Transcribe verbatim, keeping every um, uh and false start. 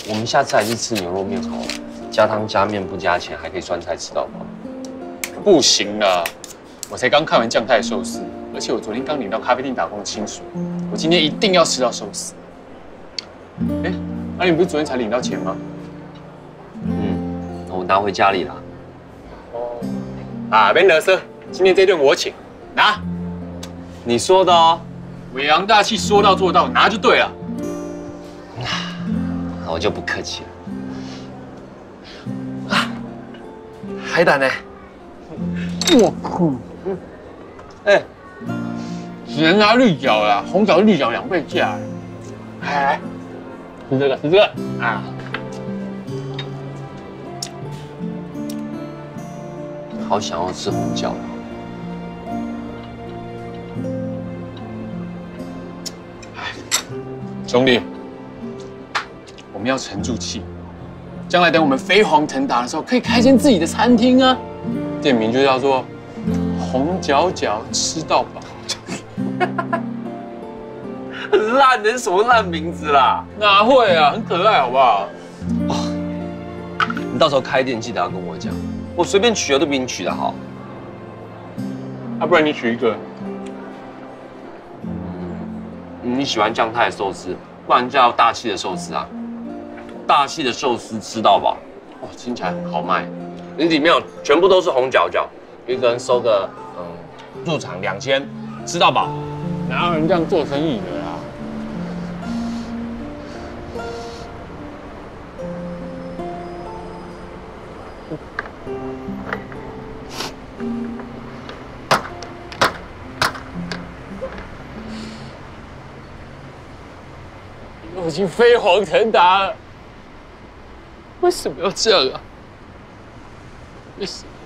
我们下次还是吃牛肉面好了，加汤加面不加钱，还可以酸菜吃到饱。 不行啦，我才刚看完酱太寿司，而且我昨天刚领到咖啡店打工的薪水，我今天一定要吃到寿司。哎，那你不是昨天才领到钱吗？ 嗯，我拿回家里了。 哦，啊，别得瑟，今天这顿我请，拿。 你说的哦。 伟昂大气，说到做到，拿就对了。 那我就不客气了。啊，海胆呢？ 我靠！ 哎， 只能拿绿角啦，红角绿角两倍价。来来，吃这个，吃这个啊！ 好想要吃红椒。 兄弟，我们要沉住气，将来等我们飞黄腾达的时候，可以开间自己的餐厅啊。店名就叫做“红角角吃到饱”。 很烂的，是什么烂名字啦？ 哪会啊，很可爱，好不好？ 哦，你到时候开店记得要跟我讲，我随便取的都比你取的好。 啊，不然你取一个。 你喜欢酱太寿司，不然叫大气的寿司啊。大气的寿司吃到饱，哇，听起来很豪迈。你里面有全部都是红角角，一个人收个嗯入场两千，吃到饱。 哪有人这样做生意的啦？我已经飞黄腾达了，为什么要这样啊？为什么？